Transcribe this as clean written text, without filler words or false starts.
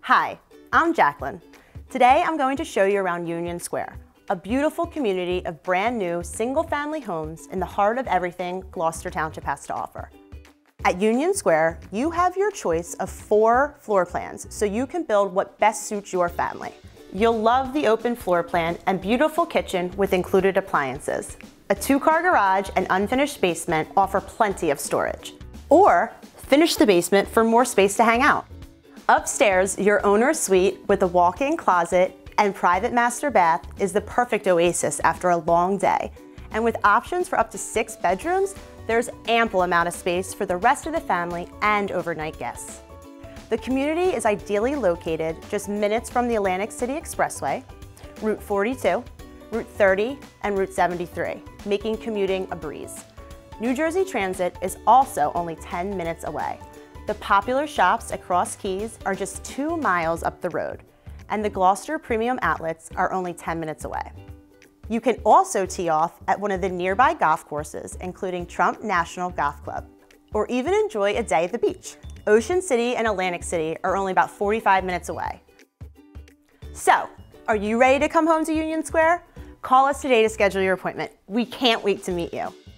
Hi, I'm Jacqueline. Today I'm going to show you around Union Square, a beautiful community of brand new single-family homes in the heart of everything Gloucester Township has to offer. At Union Square, you have your choice of 4 floor plans so you can build what best suits your family. You'll love the open floor plan and beautiful kitchen with included appliances. A 2-car garage and unfinished basement offer plenty of storage. Or finish the basement for more space to hang out. Upstairs, your owner's suite with a walk-in closet and private master bath is the perfect oasis after a long day. And with options for up to 6 bedrooms, there's ample amount of space for the rest of the family and overnight guests. The community is ideally located just minutes from the Atlantic City Expressway, Route 42, Route 30, and Route 73, making commuting a breeze. New Jersey Transit is also only 10 minutes away. The popular shops at Cross Keys are just 2 miles up the road, and the Gloucester Premium Outlets are only 10 minutes away. You can also tee off at one of the nearby golf courses, including Trump National Golf Club, or even enjoy a day at the beach. Ocean City and Atlantic City are only about 45 minutes away. So, are you ready to come home to Union Square? Call us today to schedule your appointment. We can't wait to meet you.